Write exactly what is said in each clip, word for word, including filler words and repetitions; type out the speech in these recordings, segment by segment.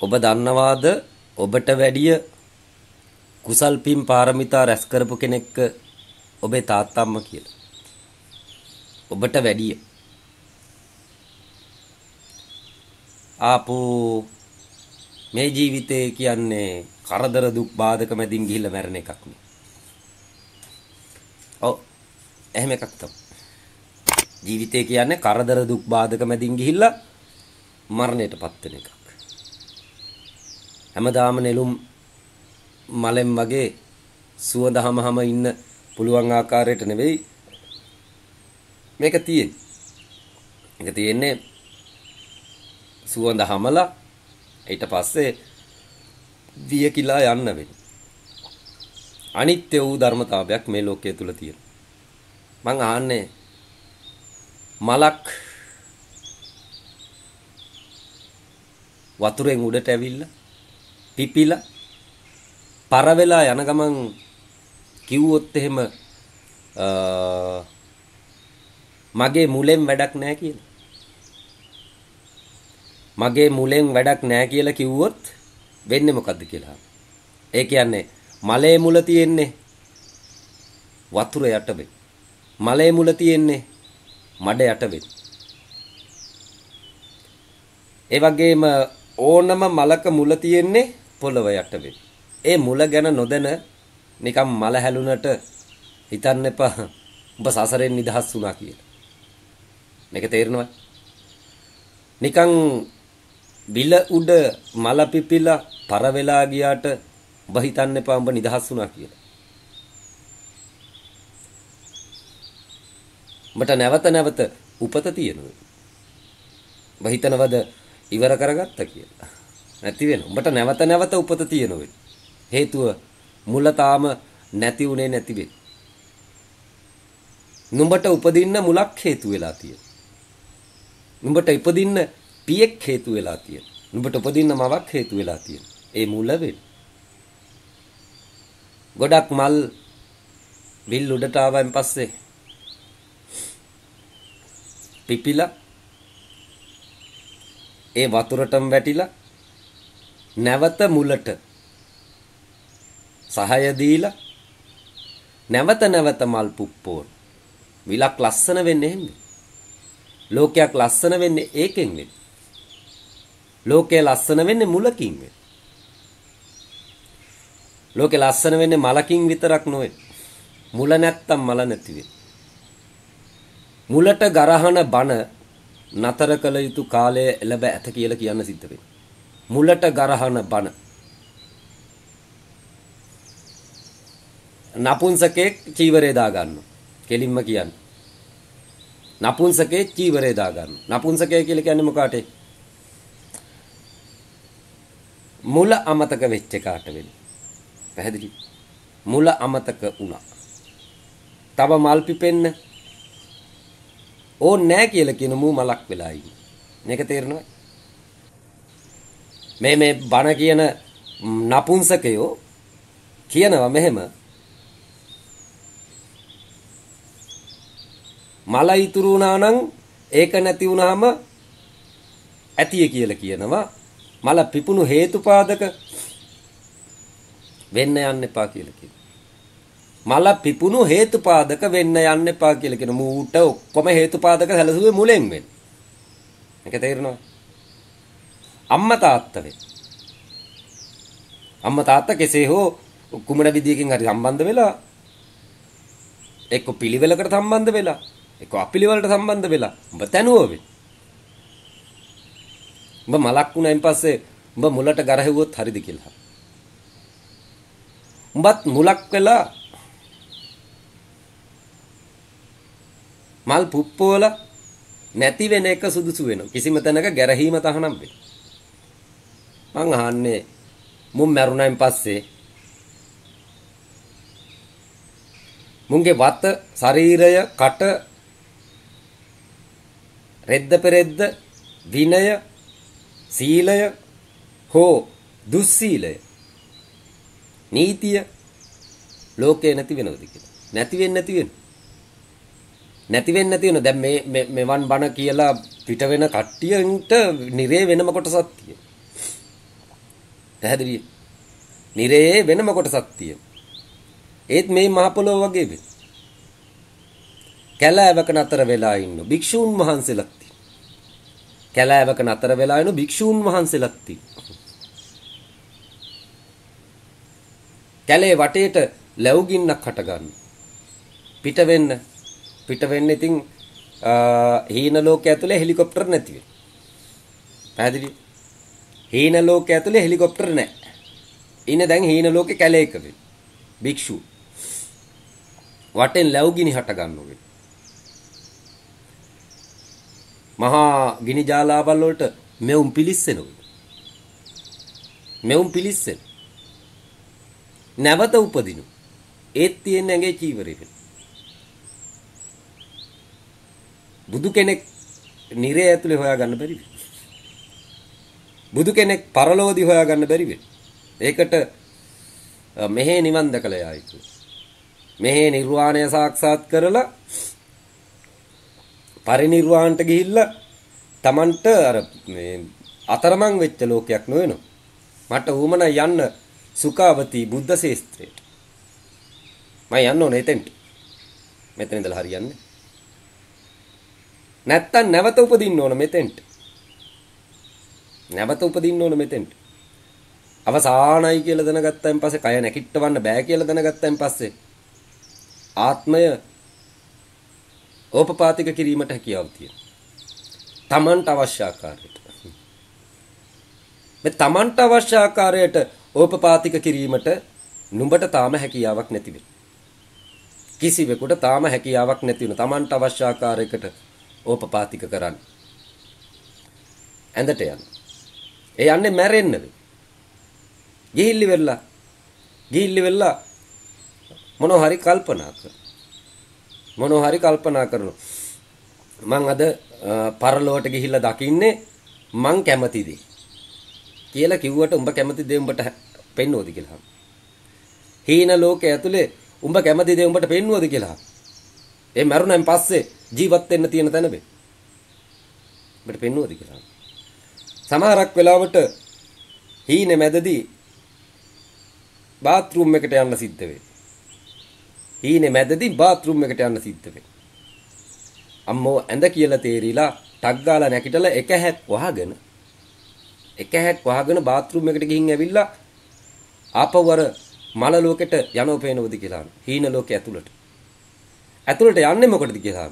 ඔබ දන්නවාද ඔබට වැඩිය කුසල් පින් පාරමිතා රැස් කරපු කෙනෙක් ඔබේ තාත්තා අම්මා කියලා. ඔබට වැඩිය. ආපෝ මේ ජීවිතේ කියන්නේ කරදර දුක් බාධක මැදින් ගිහිල්ලා මැරෙන එකක් නේ. ඔව් එහෙම එකක් තමයි. ජීවිතේ කියන්නේ කරදර දුක් බාධක මැදින් ගිහිල්ලා මරණයටපත් වෙන එකක්. හැමදාම නෙළුම් මලෙන් වගේ සුවඳ හමහම ඉන්න පුළුවන් ආකාරයට නෙවෙයි මේක තියෙන්නේ. මේක තියෙන්නේ සුවඳ හමලා ඊට පස්සේ විය කිලා යන්න වෙන්නේ. අනිත්‍ය වූ ධර්මතාවයක් මේ ලෝකයේ තුල තියෙනවා. මං අහන්නේ මලක් වතුරෙන් උඩට ඇවිල්ලා පිපිලා පර වෙලා යන ගමන් කිව්වොත් එහෙම මගේ මුලෙන් වැඩක් නැහැ කියලා. මගේ මුලෙන් වැඩක් නැහැ කියලා කිව්වොත් වෙන්නේ මොකද්ද කියලා. ඒ කියන්නේ මලේ මුල තියෙන්නේ වතුර යට වෙයි. මලේ මුල තියෙන්නේ මඩ යට වෙයි. ඒ වගේම ඕනම මලක මුල තියෙන්නේ පොළව යට වෙයි. ඒ මුල ගැන නොදැන නිකම් මල හැලුනට හිතන්න එපා ඔබ සසරෙන් නිදහස් වුණා කියලා. මේක තේරෙනවද? නිකන් බිල උඩ මල පිපිලා පර වෙලා ගියාට ඔබ හිතන්න එපා ඔබ නිදහස් වුණා කියලා. ඔබට නැවත නැවත උපත තියෙනවා. ඔබ හිතනවද ඉවර කරගත්තා කියලා? නැති වෙනවා. ඔබට නැවත නැවත උපත තියෙනවා. හේතුව මුල තාම නැති උනේ නැති වෙයි. නුඹට උපදින්න මුලක් හේතු වෙලා තියෙනවා. නුඹට ඉපදින්න පියෙක් හේතු වෙලා තියෙනවා. නුඹට උපදින්න මවක් හේතු වෙලා තියෙනවා. ඒ මුල වෙයි. ගොඩක් මල් විල් උඩට ආවන් පස්සේ පිපිලා ඒ වතුරටම වැටිලා නැවත මුලට සහාය දීලා නැවත නැවත මල් පුප්පෝන විලක් ලස්සන වෙන්නේ එහෙම. ලෝකයක් ලස්සන වෙන්නේ ඒකෙන් වෙන්නේ. ලෝකය ලස්සන වෙන්නේ මුලකින් වෙන්නේ. ලෝකේ ලස්සන වෙන්නේ මලකින් විතරක් නෙවෙයි. මුල නැත්තම් මල නැති වෙයි. මුලට ගරහන බන නතර කළ යුතු කාලය එළඹ ඇත කියලා කියන්න සිද්ධ වෙනවා. මුලට ගරහන බන. නපුංසකේ චීවරේ දා ගන්නවා. කෙලින්ම කියන්නේ. නපුංසකේ චීවරේ දා ගන්නවා. නපුංසකේ කියලා කියන්නේ මොකාටද? මුල අමතක වෙච්ච කාට වෙන්නේ. පැහැදිලි? මුල අමතක වුණා. තව මල් පිපෙන්න ඕනේ නැහැ කියලා කියන මූ මලක් වෙලා ඉන්නේ. මේක තේරෙනවද? මේ මේ බණ කියන නපුංසකයෝ කියනවා මෙහෙම මල ඉතුරු වුණා නම් ඒක නැති වුණාම ඇතිය කියලා කියනවා. මල පිපුණු හේතුපාදක වෙන්න යන්න එපා කියලා කියනවා. මල පිපුණු හේතුපාදක වෙන්න යන්න එපා කියලා කියන මූට ඔක්කොම හේතුපාදක සැලසුවේ මුලෙන් වෙන්නේ. මේක තේරෙනවද? අම්මා තාත්තා වේ. අම්මා තාත්තා කෙසේ හෝ කුමන විදියකින් හරි සම්බන්ධ වෙලා එක්ක පිළිවෙලකට සම්බන්ධ වෙලා එක්ක අපිළිවෙලට සම්බන්ධ වෙලා ඔබ තනුව වේ. ඔබ මලක් වුණායින් පස්සේ ඔබ මුලට ගරහෙව්වොත් හරිද කියලා. උඹත් මුලක් වෙලා මල් පුප්පෝල නැති වෙන එක සුදුසු වෙනවා. කිසිම තැනක ගැරහීම තහනම් වෙයි. මං අහන්නේ මුන් මරුණයින් පස්සේ මුන්ගේ වත ශරීරය කට රෙද්ද පෙරෙද්ද විනය සීලය හෝ දුස්සීලය නීතිය ලෝකේ නැති වෙනවද කියලා. නැති වෙන්නේ නැති වෙන. නැති වෙන්නේ නැති වෙන. දැන් මේ මෙවන් බණ කියලා පිට වෙන කට්ටියන්ට නිරේ වෙනම කොටසක් තියෙනවා. පැහැදිලි. නිරේ වෙනම කොටසක් තියෙන. ඒත් මේ මහ පොළොව වගේ වෙන. කැලෑවක නතර වෙලා ඉන්න භික්ෂූන් වහන්සේලාත් තියෙනවා. කැලෑවක නතර වෙලා ඉන්න භික්ෂූන් වහන්සේලාත් තියෙනවා. කැලේ වටේට ලැබුගින්නක් හට ගන්න. පිට වෙන්න පිට වෙන්න ඉතින් හීන ලෝකයේ ඇතුලේ හෙලිකොප්ටර් නැති වෙයි. පැහැදිලි? හීන ලෝකයේ ඇතුලේ හෙලිකොප්ටර් නැහැ. ඉන්නේ දැන් හීන ලෝකේ කැලේක වෙයි. භික්ෂු වටෙන් ලැබුගිනි හට ගන්නවා. මහා ගිනි ජාලාවල් වලට මෙවුම් පිලිස්සෙනවා. මෙවුම් පිලිස්සෙන. නැවත උපදිනු. ඒත් තියෙන ඇඟේ චීවරේ වෙන. බුදු කෙනෙක් නිරේ ඇතුලේ හොයාගන්න බැරි වෙයි. බුදු කෙනෙක් පරලෝකදී හොයාගන්න බැරි වෙයි. ඒකට මෙහි නිවන් දැකලා යා යුතුයි. මෙහි නිර්වාණය සාක්ෂාත් කරලා පරිනිර්වාණයට ගිහිල්ලා Tamanට අර මේ අතරමං වෙච්ච ලෝකයක් නොවෙනවා. මට උවමන යන්න සුඛාවති බුද්ධ ශේස්ත්‍රයට. මම යන්න ඕනේ එතෙන්ට. මෙතන ඉඳලා හරියන්නේ. නැත්තම් නැවත උපදින්න ඕන මෙතෙන්ට. නැවත උපදින්න ඕන මෙතෙන්ට. අවසානයි කියලා දැනගත්තයින් පස්සේ කය නැකිටවන්න බෑ කියලා දැනගත්තයින් පස්සේ ආත්මය ඕපපාතික කිරීමට හැකියාව තියෙනවා. තමන්ට අවශ්‍ය ආකාරයට. මේ තමන්ට අවශ්‍ය ආකාරයට ඕපපාතික කිරීමට නුඹට තාම හැකියාවක් නැති වෙයි. කිසිවෙකුට තාම හැකියාවක් නැති වෙන තමන්ට අවශ්‍ය ආකාරයකට ඕපපාතික කරන්න. ඇඳට යන්න. ඒ යන්නේ මැරෙන්න වෙයි. ගිහිල්ලි වෙලා ගිහිල්ලි වෙලා මොනෝ හරි කල්පනා කර. මොනෝ හරි කල්පනා කරනවා. මං අද පරලෝවට ගිහිල්ලා දකින්නේ මං කැමති දේ කියලා කිව්වට උඹ කැමති දේ උඹට පෙන්වෝද කියලා. හීන ලෝකයේ ඇතුලේ උඹ කැමති දේ උඹට පෙන්වෝද කියලා. ඒ මරුණෙන් පස්සේ ජීවත් වෙන්න තියෙන තැන බේ. උඹට පෙන්වෝද කියලා. සමහරක් වෙලාවට හීනේ මැදදී බාත් รู ම් එකට යන්න සිද්ධ වෙයි. හීනේ මැදදී බාත් รู ම් එකට යන්න සිද්ධ වෙයි. අම්මෝ ඇඳ කියලා තේරිලා ටක් ගාලා නැකිටලා එක හැක් වහගෙන එක හැක් වහගෙන බාත් รู ම් එකට ගිහින් ඇවිල්ලා ආපහු අර මල ලෝකෙට යනෝ පේනවද කියලා. හීන ලෝකේ ඇතුළට. ඇතුළට යන්නේ මොකටද කියලා.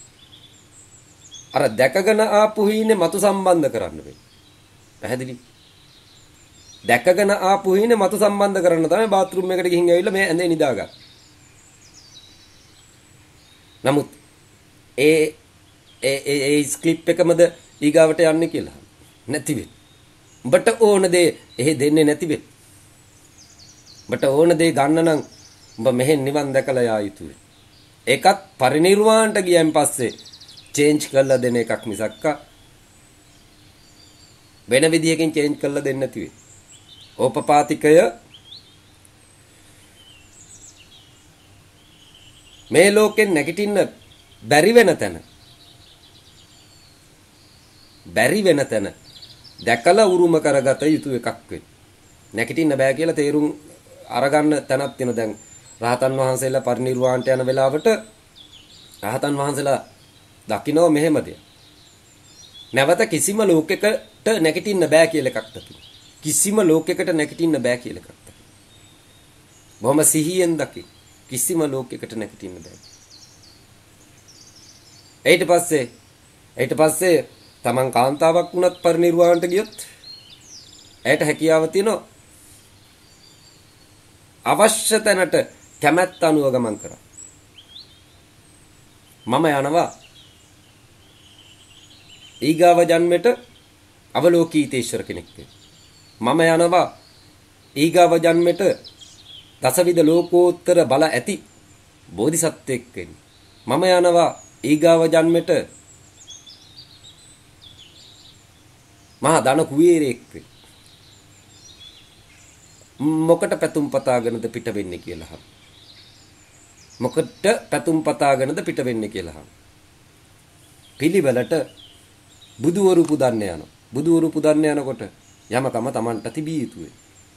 අර දැකගෙන ආපු හීනේ මතු සම්බන්ධ කරන්න වෙයි. පැහැදිලි? දැකගෙන ආපු හීනේ මතු සම්බන්ධ කරන්න තමයි බාත් รู ම් එකට ගිහින් ඇවිල්ලා මේ ඇඳේ නිදාගන්න. නමුත් ඒ ඒ ඒ ස්ක්ලිප් එකමද ඊගාවට යන්නේ කියලා නැති වෙයි. උඹට ඕන දේ එහෙ දෙන්නේ නැති වෙයි. උඹට ඕන දේ ගන්න නම් උඹ මෙහෙන් නිවන් දැකලා යා යුතුයි. ඒකත් පරිනිර්වාණයට ගියන් පස්සේ චේන්ජ් කරලා දෙන එකක් මිසක්ක වෙන විදියකින් චේන්ජ් කරලා දෙන්නේ නැති වෙයි. ඕපපාතිකය මේ ලෝකෙන් නැගිටින්න බැරි වෙන තැන බැරි වෙන තැන දැකලා උරුම කරගත යුතු එකක් වෙයි. නැගිටින්න බෑ කියලා තේරුම් අරගන්න තැනක් තියෙන දැන් රහතන් වහන්සේලා පරිනිර්වාණයට යන වෙලාවට රහතන් වහන්සේලා දකින්නව මෙහෙම දෙයක්. නැවත කිසිම ලෝකයකට නැගිටින්න බෑ කියලා එකක් තියෙනවා. කිසිම ලෝකයකට නැගිටින්න බෑ කියලා එකක් තියෙනවා. බොහොම සිහියෙන් දකි. කිසිම ලෝකයකට නැගිටින්න බෑ. ඊට පස්සේ ඊට පස්සේ තමන් කාන්තාවක් වුණත් පරිනිර්වාණයට ගියොත් ඇයට හැකියාව තියෙනවා අවශ්‍ය තැනට කැමැත්ත අනුව ගමන් කරා. මම යනවා ඊගාව ජන්මෙට අවලෝකීතේශ්වර කෙනෙක් වෙන්න. මම යනවා ඊගාව ජන්මෙට දසවිධ ලෝකෝත්තර බල ඇති බෝධිසත්වෙක් වෙන්න. මම යනවා ඊගාව ජන්මෙට මහා ධන කුවේරයෙක් වෙන්න. මොකට පැතුම් පතාගෙනද පිට වෙන්නේ කියලා අහන. මොකට පැතුම් පතාගෙනද පිට වෙන්නේ කියලා අහන. පිළිවෙලට බුදුවරු පුදන්න යනවා. බුදුවරු පුදන්න යනකොට යමකම Tamanට තිබිය යුතුයි.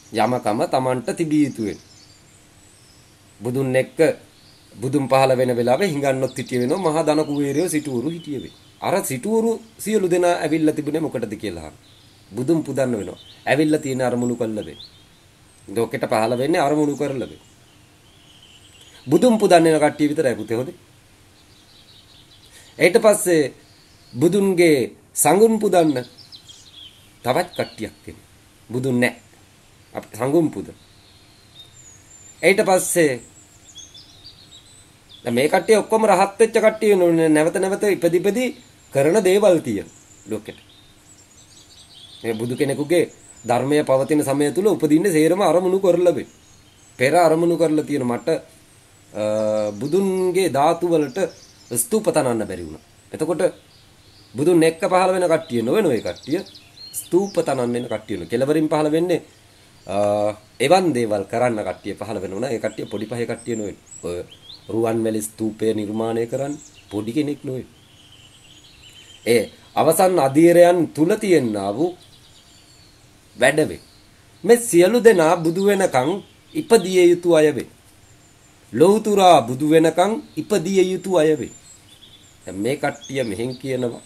යමකම Tamanට තිබිය යුතුයි. බුදුන් එක්ක බුදුන් පහළ වෙන වෙලාවේ හිඟන්නොත් හිටිය වෙනවා මහා ධන කුවේරයෝ සිටුවරු හිටිය වෙයි. අර සිටුවරු සියලු දෙනා ඇවිල්ලා තිබුණේ මොකටද කියලා අහන. බුදුන් පුදන්න වෙනවා. ඇවිල්ලා තියෙන අරමුණු කළා වෙයි. ලෝකෙට පහළ වෙන්නේ අරමුණු කරලා වෙයි. බුදුන් පුදන්නේ කට්ටිය විතරයි පුතේ හොදේ. ඊට පස්සේ බුදුන්ගේ සංගුන් පුදන්න තවත් කට්ටියක් වෙනවා. බුදුන් නැහැ. අපි සංගුන් පුද. ඊට පස්සේ දැන් මේ කට්ටිය ඔක්කොම රහත් වෙච්ච කට්ටිය නේ නැවත නැවත ඉපදිපදි කරන දේවල් තියෙන ලෝකෙට. මේ බුදු කෙනෙකුගේ ධර්මය පවතින සමය තුල උපදින්නේ සේරම අරමුණු කරලා වෙයි. පෙර අරමුණු කරලා තියෙන මට බුදුන්ගේ ධාතු වලට ස්තූප තනන්න බැරි වුණා. එතකොට බුදුන් එක්ක පහළ වෙන කට්ටිය නොවන ඔය කට්ටිය ස්තූප තනන්න වෙන කට්ටිය නේ. කෙලවරින් පහළ වෙන්නේ එවන් දේවල් කරන්න කට්ටිය පහළ වෙනවා. ඒ කට්ටිය පොඩි පහේ කට්ටිය නෙවෙයි. ඔය රුවන්වැලි ස්තූපය නිර්මාණය කරන්න පොඩි කෙනෙක් නෙවෙයි. ඒ අවසන් අධීරයන් තුල තියෙනා වූ වැඩවේ. මේ සියලු දෙනා බුදු වෙනකන් ඉපදිය යුතු අය වේ. ලෞතුරා බුදු වෙනකන් ඉපදිය යුතු අය වේ. දැන් මේ කට්ටිය මෙහෙන් කියනවා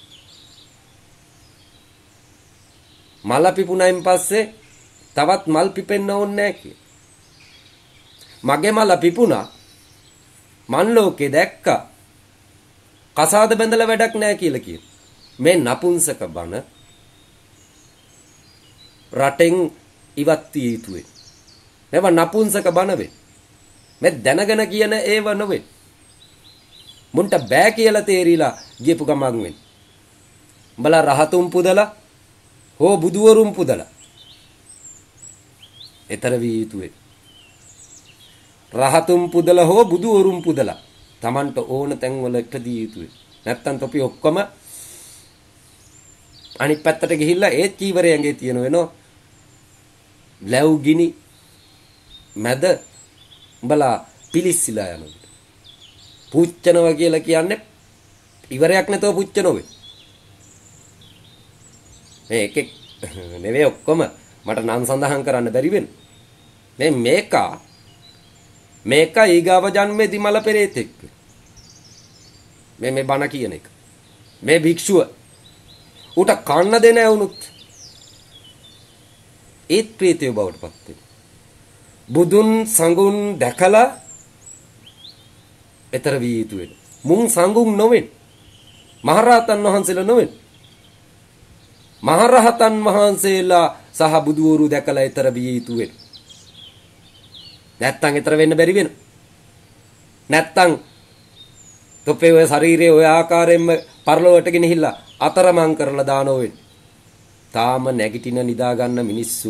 මල පිපුණයින් පස්සේ තවත් මල් පිපෙන්න ඕනේ නැහැ කිය. මගේ මල පිපුණා මන් ලෝකේ දැක්කා කසාද බැඳලා වැඩක් නැහැ කියලා කියන. මේ නපුංසක බණ රටෙන් ඉවත් විය යුතුයි. මේව නපුංසක බණ වේ. මේ දැනගෙන කියන ඒව නෙවෙයි. මුන්ට බෑ කියලා තේරිලා ගියපු ගමන් වෙන්නේ. උඹලා රහතුන් පුදලා හෝ බුදුවරුන් පුදලා ඊතර විය යුතුයි. රහතුන් පුදලා හෝ බුදුවරුන් පුදලා Tamanට ඕන තැන්වල ඉපදිය යුතුයි. නැත්තම් තොපි ඔක්කොම අනිත් පැත්තට ගිහිල්ලා ඒ චීවරයන්ගේ තියෙන වෙනෝ ලැබු ගිනි මැද උඹලා පිලිස්සිලා යනවා. පුච්චනවා කියලා කියන්නේ ඉවරයක් නැතව පුච්චනෝ වේ. මේ එකෙක් නෙවෙයි ඔක්කොම මට නම් සඳහන් කරන්න බැරි වෙන. මේ මේකා මේක ඊගාව ජන්මේදී මල පෙරේතෙක්. මේ මේ බණ කියන එක. මේ භික්ෂුව උට කන්න දෙන ඇවුනුත් ඒත් ප්‍රේතය බවට පත් වෙනවා. බුදුන් සංගුන් දැකලා ඊතර වී යුතු වෙන. මුන් සංගුන් නොවෙන්. මහරහතන් වහන්සේලා නොවෙන්. මහරහතන් වහන්සේලා සහ බුදුවරු දැකලා ඊතර වී යුතු වෙන. නැත්තම් ඊතර වෙන්න බැරි වෙන. නැත්තම් තොපේ ඔය ශරීරයේ ඔය ආකාරයෙන්ම පරලොවට ගෙනහිල්ලා අතරමං කරලා දානෝ වෙන. තාම නැගිටින නිදා ගන්න මිනිස්සු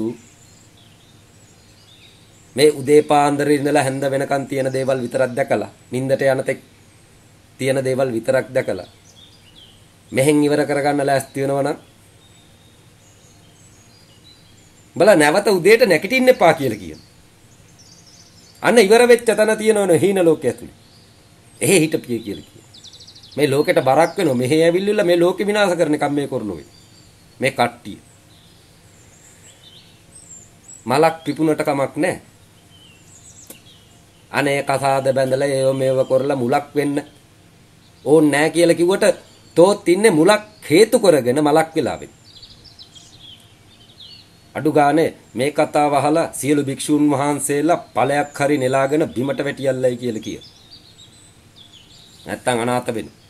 මේ උදේ පාන්දරේ ඉඳලා හැන්ද වෙනකන් තියෙන දේවල් විතරක් දැකලා නිින්දට යන තෙක් තියෙන දේවල් විතරක් දැකලා මෙහෙන් ඉවර කරගන්න ලෑස්ති වෙනවා නම් බල නැවත උදේට නැගිටින්න එපා කියලා කියන. අන්න ඉවර වෙච්ච තැන තියෙනවනේ හීන ලෝකයේ ඇතුලේ. එහෙ හිටපිය කියලා කියන. මේ ලෝකෙට බරක් වෙනවා මෙහෙ ඇවිල්ලිලා මේ ලෝකෙ විනාශ කරන කම් මේ කරනෝ මේ කට්ටිය. මලක් පිපුණට කමක් නැහැ. අනේ කසාද බැඳලා ඒව මේව කරලා මුලක් වෙන්න ඕන් නැහැ කියලා කිව්වට තෝත් ඉන්නේ මුලක් හේතු කරගෙන මලක් වෙලා වෙන්නේ. අඩු ගානේ මේ කතාව අහලා සියලු භික්ෂුන් වහන්සේලා ඵලයක් හරි නෙලාගෙන බිමට වැටියල්ලයි කියලා කිය. නැත්තම් අනාථ වෙනවා.